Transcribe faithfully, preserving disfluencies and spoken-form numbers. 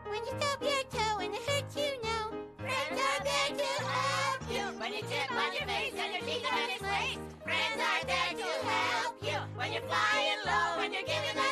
When you stub your toe and it hurts, you know. Friends are there to help you. When you tip on your face and your teeth are misplaced. Friends are there to help you. When you're flying low and you're giving up.